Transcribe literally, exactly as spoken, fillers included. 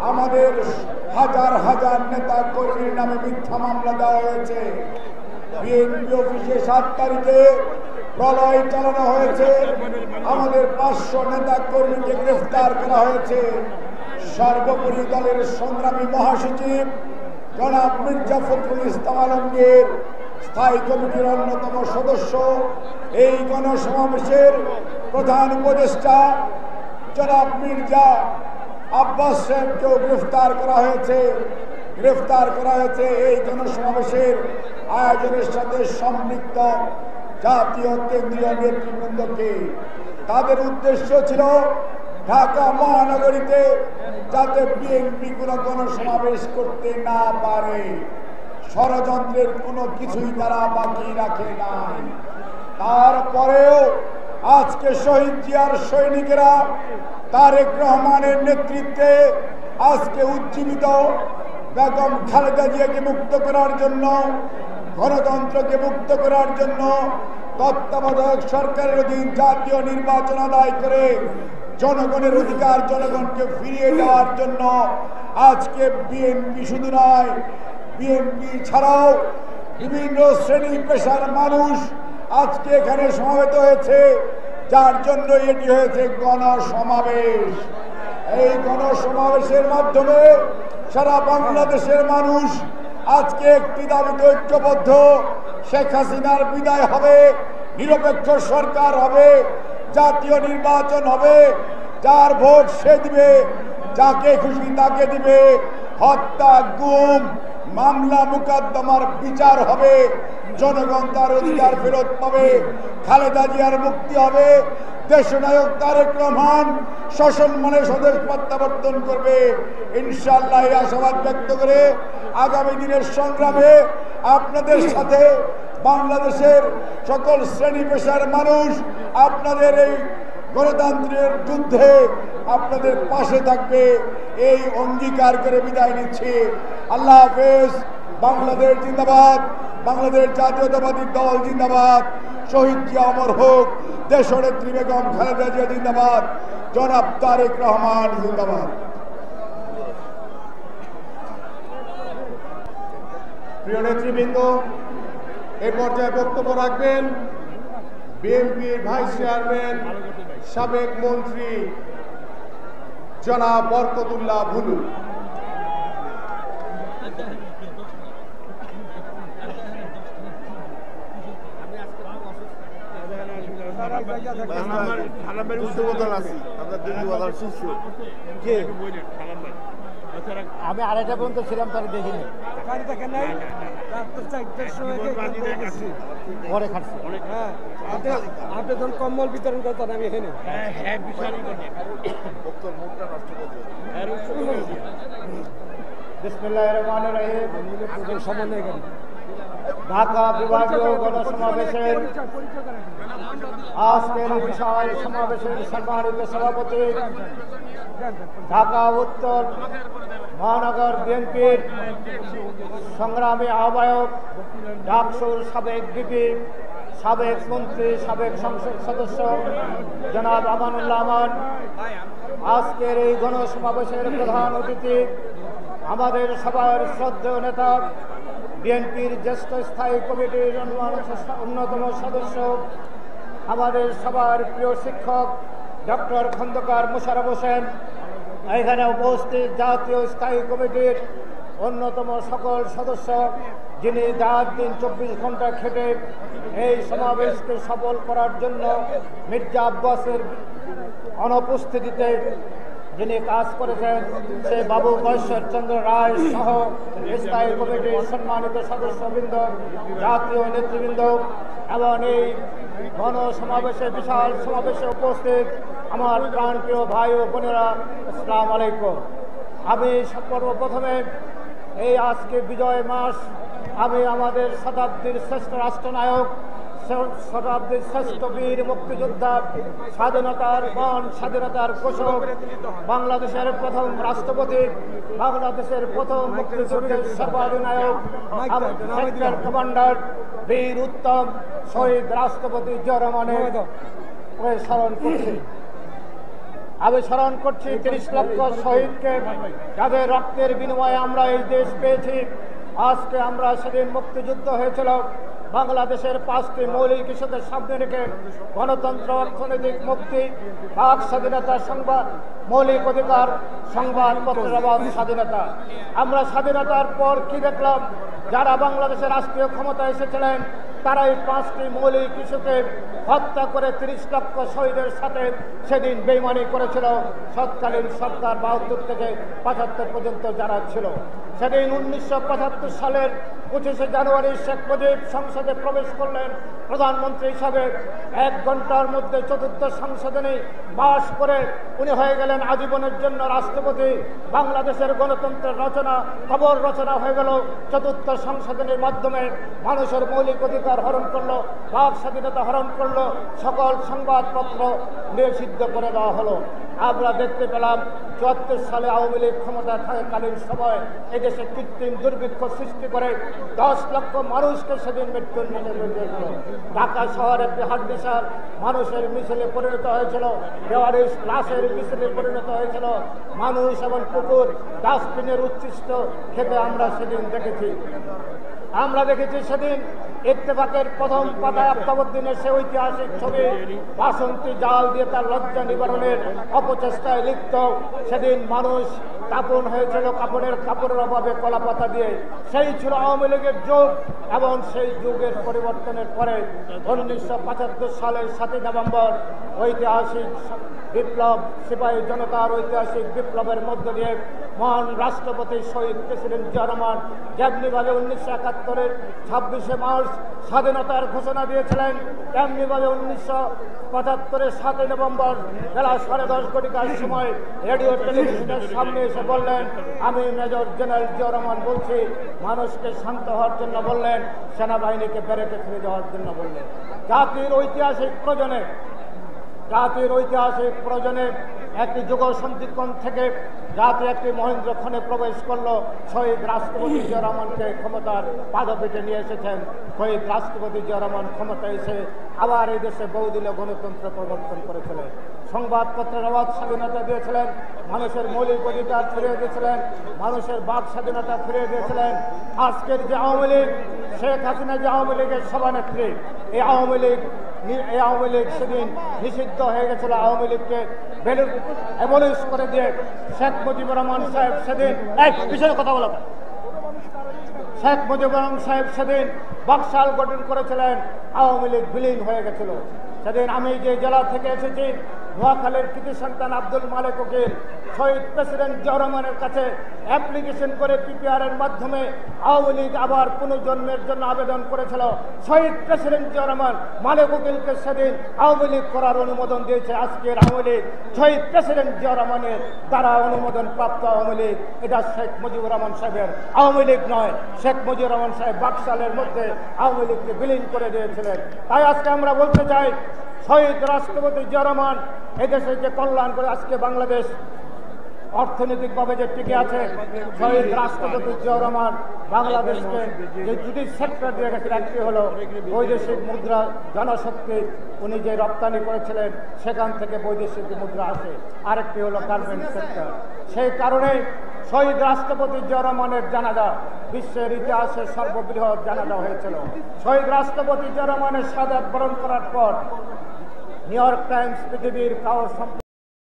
আমাদের হাজার হাজার নেতা কর্মীর নামে মিথ্যা মামলা দেওয়া হয়েছে। বিএনপি অফিসে সাত তারিখে প্রলয় চালানো হয়েছে, আমাদের পাঁচশো নেতা কর্মীকে গ্রেফতার করা হয়েছে। সর্বোপরি দলের সংগ্রামী মহাসচিব জনাব মির্জা ফখরুল ইসলাম আলমগীর স্থায়ী কমিটির অন্যতম সদস্য, এই গণসমাবেশের প্রধান উপদেষ্টা জনাব মির্জা আব্বাস সাহেবকেও গ্রেফতার করা হয়েছে। গ্রেফতার করা হয়েছে এই গণসমাবেশের আয়োজনের সাথে সম্পৃক্ত জাতীয় কেন্দ্রীয় নেতৃবৃন্দকে। তাদের উদ্দেশ্য ছিল ঢাকা মহানগরীতে যাতে বিএনপি কোনো গণসমাবেশ করতে না পারে। ষড়যন্ত্রের কোনো কিছুই তারা বাকি রাখে নাই। তারপরেও আজকে শহীদ জিয়ার সৈনিকেরা তারেক রহমানের নেতৃত্বে আজকে উজ্জীবিত বেগম খালেদা জিয়াকে মুক্ত করার জন্য, গণতন্ত্রকে মুক্ত করার জন্য তত্ত্বাবধায়ক সরকারের অধীন জাতীয় নির্বাচন আদায় করে জনগণের অধিকার জনগণকে ফিরিয়ে দেওয়ার জন্য আজকে বিএনপি শুধু নয়, বিএনপি ছাড়াও বিভিন্ন শ্রেণী পেশার মানুষ আজকে এখানে সমবেত হয়েছে, যার জন্য এটি হয়েছে গণসমাবেশ। এই গণসমাবেশের মাধ্যমে সারা বাংলাদেশের মানুষ আজকে একটি দাবিতে ঐক্যবদ্ধ। শেখ হাসিনার বিদায় হবে, নিরপেক্ষ সরকার হবে, জাতীয় নির্বাচন হবে, যার ভোট সে দিবে, যাকে খুশি তাকে দিবে, হত্যা গুম মামলা মোকদ্দমার বিচার হবে, জনগণ তার অধিকার ফেরত পাবে, খালেদা জিয়ার মুক্তি হবে, দেশনায়ক তারেক রহমান সসম্মানে স্বদেশ প্রত্যাবর্তন করবে। ইনশাআল্লাহ এই আশাবাদ ব্যক্ত করে আগামী দিনের সংগ্রামে আপনাদের সাথে বাংলাদেশের সকল শ্রেণী পেশার মানুষ আপনাদের এই গণতন্ত্রের যুদ্ধে আপনাদের পাশে থাকবে, এই অঙ্গীকার করে বিদায় নিচ্ছি। আল্লাহ হাফেজ। বাংলাদেশ জিন্দাবাদ, বাংলাদেশ জাতীয়তাবাদী দল জিন্দাবাদ, শহীদ জিয়া অমর হোক, দেশনেত্রী বেগম খালেদা জিয়া জিন্দাবাদ, জনাব তারেক রহমান জিন্দাবাদ। প্রিয় নেতৃবৃন্দ, এই পর্যায়ে বক্তব্য রাখবেন বিএনপির ভাইস চেয়ারম্যান সাবেক মন্ত্রী জনাব বরকতুল্লাহ ভুলু। আমি আড়াইটা পর্যন্ত ছিলাম, তার দেখিনি, পরে খাচ্ছি। আপনি যখন কম্বল বিতরণ করতেন আমি এখানে বিসমিল্লাহির রহমানির রহিম। সমন্বয় করি ঢাকা বিভাগীয় গণসমাবেশের আজকের বিশাল সমাবেশের সম্মানিত সভাপতি, ঢাকা উত্তর মহানগর বিএনপির সংগ্রামী আহ্বায়ক, ডাকসুর সাবেক ডিপি, সাবেক মন্ত্রী, সাবেক সংসদ সদস্য জনাব আমানুল্লাহ আমান, আজকের এই গণসমাবেশের প্রধান অতিথি, আমাদের সবার শ্রদ্ধেয় নেতা, বিএনপির জ্যেষ্ঠ স্থায়ী কমিটির অন্যতম সদস্য, আমাদের সবার প্রিয় শিক্ষক ডক্টর খন্দকার মোশাররফ হোসেন, এখানে উপস্থিত জাতীয় স্থায়ী কমিটির অন্যতম সকল সদস্য, যিনি রাত দিন চব্বিশ ঘন্টা খেটে এই সমাবেশকে সফল করার জন্য মির্জা আব্বাসের অনুপস্থিতিতে যিনি কাজ করেছেন, সেই বাবু কৈশোরচন্দ্র রায় সহ স্থায়ী কমিটির সম্মানিত সদস্যবৃন্দ, জাতীয় নেতৃবৃন্দ এবং এই গণসমাবেশে বিশাল সমাবেশে উপস্থিত আমার প্রাণপ্রিয় ভাই ও বোনেরা, আসসালামু আলাইকুম। আমি সর্বপ্রথমে এই আজকে বিজয় মাস, আমি আমাদের শতাব্দীর শ্রেষ্ঠ রাষ্ট্রনায়ক, শতাব্দীর শ্রেষ্ঠ বীর মুক্তিযোদ্ধা, স্বাধীনতার বন স্বাধীনতার ঘোষক, বাংলাদেশের প্রথম রাষ্ট্রপতি, বাংলাদেশের প্রথম মুক্তিযুদ্ধের সর্বাধিনায়ক, সেক্টর কমান্ডার, বীর উত্তম শহীদ রাষ্ট্রপতি জিয়া রহমানের স্মরণ করছি। আমি স্মরণ করছি তিরিশ লক্ষ শহীদকে, যাদের রক্তের বিনিময়ে আমরা এই দেশ পেয়েছি। আজকে আমরা সেদিন মুক্তিযুদ্ধ হয়েছিল বাংলাদেশের পাঁচটি মৌলিক ইস্যুকে সামনে রেখে গণতন্ত্র, অর্থনৈতিক মুক্তি, বাক স্বাধীনতা, সংবাদ মৌলিক অধিকার, সংবাদপত্রের অবাধ স্বাধীনতা। আমরা স্বাধীনতার পর কি দেখলাম? যারা বাংলাদেশের রাষ্ট্রীয় ক্ষমতায় এসেছিলেন তারা এই পাঁচটি মৌলিক ইস্যুকে হত্যা করে তিরিশ লক্ষ শহীদের সাথে সেদিন বেইমানি করেছিল তৎকালীন সরকার বাহাত্তর থেকে পঁচাত্তর পর্যন্ত যারা ছিল। সেদিন উনিশশো পঁচাত্তর সালের পঁচিশে জানুয়ারি শেখ মুজিব সংসদে প্রবেশ করলেন প্রধানমন্ত্রী হিসাবে। এক ঘন্টার মধ্যে চতুর্থ সংশোধনী পাশ করে উনি হয়ে গেলেন আজীবনের জন্য রাষ্ট্রপতি। বাংলাদেশের গণতন্ত্রের রচনা, খবর রচনা হয়ে গেল চতুর্থ সংশোধনীর মাধ্যমে। মানুষের মৌলিক অধিকার হরণ করলো, বাক স্বাধীনতা হরণ করলো, সকল সংবাদপত্র নিষিদ্ধ করে দেওয়া হলো। আমরা দেখতে পেলাম চুয়াত্তর সালে আওয়ামী লীগ ক্ষমতা থাকাকালীন সময় এদেশে কৃত্রিম দুর্ভিক্ষ সৃষ্টি করে দশ লক্ষ মানুষকে সেদিন মৃত্যুর মুখে ফেলেছিল। ঢাকা শহর একটি হাড্ডিসার মানুষের মিছিলে পরিণত হয়েছিল, বেওয়ারিশ লাশের মিছিলে পরিণত হয়েছিল। মানুষ এবং কুকুর ডাস্টবিনের উচ্ছিষ্ট খেতে আমরা সেদিন দেখেছি। আমরা দেখেছি সেদিন ইত্তেফাকের প্রথম পাতায় আফতাবউদ্দিনের সে ঐতিহাসিক ছবি বাসন্তী জাল দিয়ে তার লজ্জা নিবারণের অপচেষ্টায় লিপ্ত। সেদিন মানুষ কাপড় হয়েছিল কাপড়ের কাপড়ের অভাবে কলাপাতা দিয়ে। সেই ছিল আওয়ামী লীগের যুগ। এবং সেই যুগের পরিবর্তনের পরে উনিশশো পঁচাত্তর সালের সাতই নভেম্বর ঐতিহাসিক বিপ্লব, সিপাহী জনতার ঐতিহাসিক বিপ্লবের মধ্য দিয়ে মহান রাষ্ট্রপতি শহীদ প্রেসিডেন্ট জিয়া রহমান যেমনিভাবে উনিশশো একাত্তরের ছাব্বিশে মার্চ স্বাধীনতার ঘোষণা দিয়েছিলেন, তেমনিভাবে উনিশশো পঁচাত্তরের সাতই নভেম্বর বেলা সাড়ে দশ ঘটিকার সময় রেডিও টেলিভিশনের সামনে এসে বললেন, আমি মেজর জেনারেল জিয়া রহমান বলছি। মানুষকে শান্ত হওয়ার জন্য বললেন, সেনাবাহিনীকে ব্যারেকে ফিরে যাওয়ার জন্য বললেন। জাতির ঐতিহাসিক প্রয়োজনে জাতির ঐতিহাসিক প্রয়োজনে একটি যুগ সন্ধিক্ষণ থেকে জাতি একটি মহেন্দ্র ক্ষণে প্রবেশ করলো। শহীদ রাষ্ট্রপতি জিয়া রহমানকে ক্ষমতার পাদপীঠে নিয়ে এসেছেন। শহীদ রাষ্ট্রপতি জিয়া রহমান ক্ষমতা এসে আবার এই দেশে বহুদিনে গণতন্ত্র প্রবর্তন করেছিলেন, সংবাদপত্রের অবাধ স্বাধীনতা দিয়েছিলেন, মানুষের মৌলিক অধিকার ফিরিয়ে দিয়েছিলেন, মানুষের বাক স্বাধীনতা ফিরিয়ে দিয়েছিলেন। আজকের যে আওয়ামী লীগ, শেখ হাসিনা যে আওয়ামী লীগের সভানেত্রী, এই আওয়ামী লীগ এই আওয়ামী লীগ সেদিন নিষিদ্ধ হয়ে গেছিল। আওয়ামী লীগকে অ্যাবলিশ করে দিয়ে শেখ মুজিবুর রহমান সাহেব সেদিন এক পিছনে কথা বলা শেখ মুজিবুর রহমান সাহেব সেদিন বাকশাল গঠন করেছিলেন। আওয়ামী লীগ বিলীন হয়ে গেছিল। সেদিন আমি যে জেলা থেকে এসেছি, নোয়াখালীর কৃতি সন্তান আব্দুল মালেক উকিল শহীদ প্রেসিডেন্ট জিয়া রহমানের কাছে অ্যাপ্লিকেশন করে পিপিআরের মাধ্যমে আওয়ামী লীগ আবার পুনর্জন্মের জন্য আবেদন করেছিল। শহীদ প্রেসিডেন্ট জিয়া রহমান মালেক উকিলকে সেদিন আওয়ামী লীগ করার অনুমোদন দিয়েছে। আজকের আওয়ামী লীগ শহীদ প্রেসিডেন্ট জিয়া রহমানের দ্বারা অনুমোদন প্রাপ্ত আওয়ামী লীগ। এটা শেখ মুজিবুর রহমান সাহেবের আওয়ামী লীগ নয়। শেখ মুজিবুর রহমান সাহেব বাকশালের মধ্যে আওয়ামী লীগকে বিলীন করে দিয়েছিলেন। তাই আজকে আমরা বলতে চাই, শহীদ রাষ্ট্রপতি জিয়া রহমান এদেশের যে কল্যাণ করে আজকে বাংলাদেশ অর্থনৈতিকভাবে যে টিকে আছে, শহীদ রাষ্ট্রপতি জিয়া রহমান বাংলাদেশকে যে দুটি সেক্টর দিয়ে গেছে, একটি হলো বৈদেশিক মুদ্রা জনশক্তি, উনি যে রপ্তানি করেছিলেন সেখান থেকে বৈদেশিক মুদ্রা আসে, আরেকটি হলো গার্মেন্ট সেক্টর। সেই কারণেই শহীদ রাষ্ট্রপতি জিয়া রহমানের জানাজা বিশ্বের ইতিহাসে সর্ববৃহৎ জানাজা হয়েছিল। শহীদ রাষ্ট্রপতি জিয়া রহমানের শাহাদাত বরণ করার পর নিউ ইয়র্ক টাইমস পৃথিবীর কারো